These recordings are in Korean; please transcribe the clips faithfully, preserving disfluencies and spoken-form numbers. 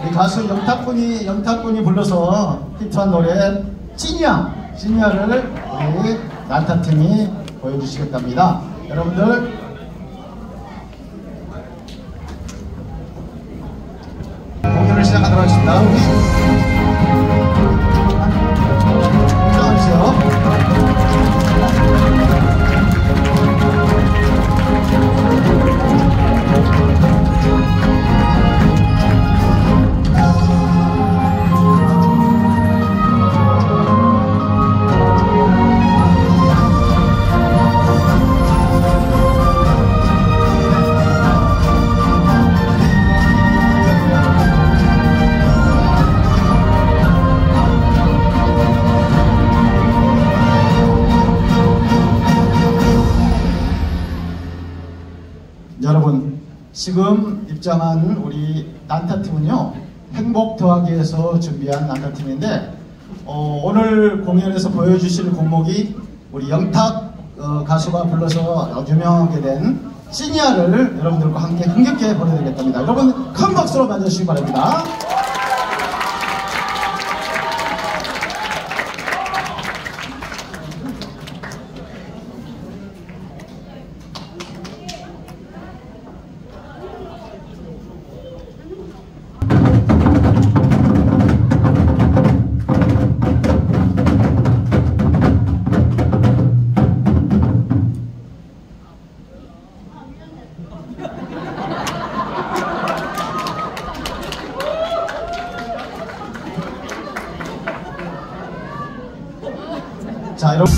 우리 가수 영탁군이 영탁군이 불러서 히트한 노래 찐이야 찐이야를 우리 난타팀이 보여주시겠답니다. 여러분들 공연을 시작하도록 하겠습니다. 시작하세요. 여러분, 지금 입장한 우리 난타팀은요 행복 더하기에서 준비한 난타팀인데 어, 오늘 공연에서 보여주실 곡목이 우리 영탁 어, 가수가 불러서 유명하게 된 찐이야를 여러분들과 함께 흥겹게 보내드리겠답니다. 여러분 큰 박수로 맞아주시기 바랍니다. 자, 여러분.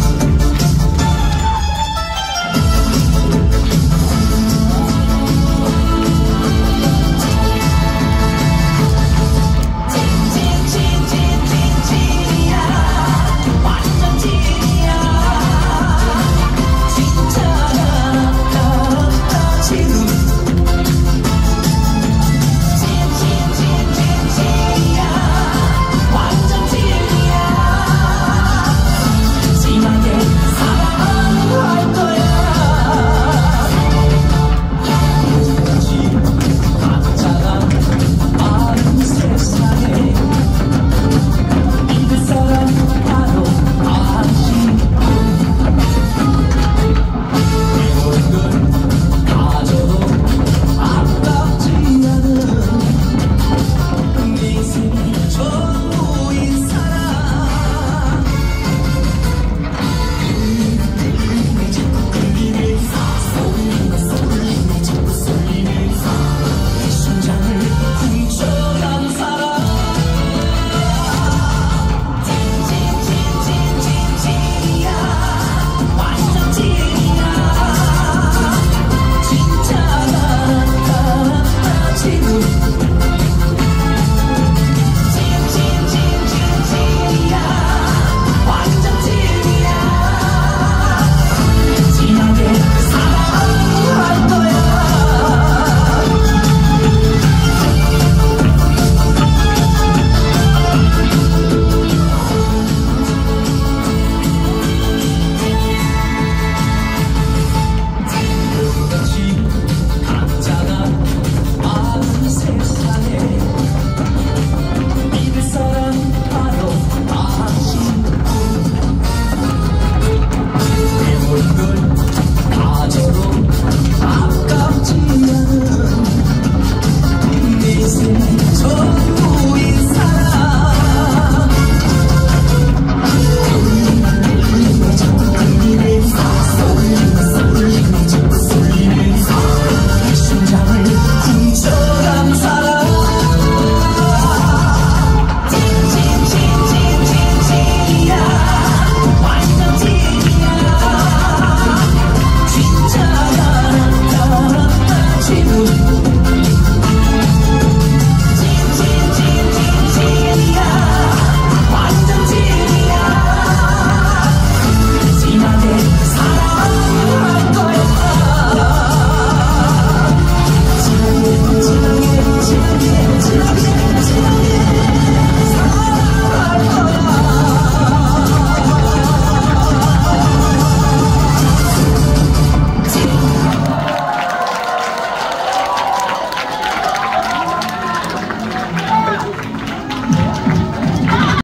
지금